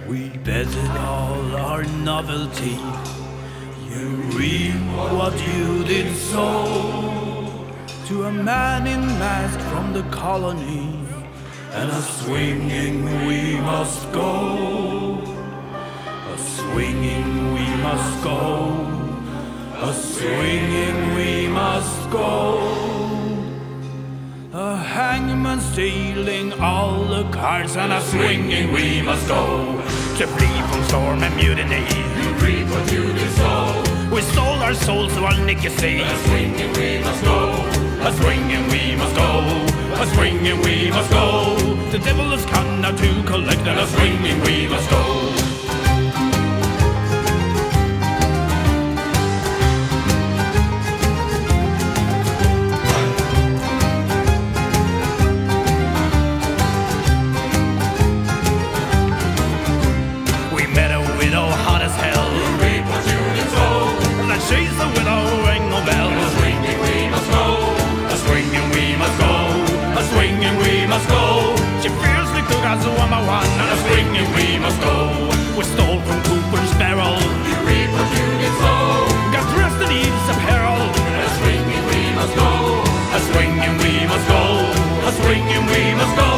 We betted all our novelty. You reap what you did sow. To a man in mask from the colony, and a swinging we must go. A swinging we must go. A swinging we must go. A hangman stealing all the cards, and a swinging we must go. To flee from storm and mutiny, You reap what you did sow. we stole our souls to our nickety. A swinging we must go. A swinging we must go. A swinging we must go. The devil has come now to collect, and a swinging we must go. She's the widow, ring no bell. A swinging we must go. A swinging we must go. A swinging we must go. She fiercely took us one by one, and a swinging we must go. We stole from Cooper's barrel. You reap what you did sow. Got dressed in Eve's apparel. A swinging we must go. A swinging we must go. A swinging we must go.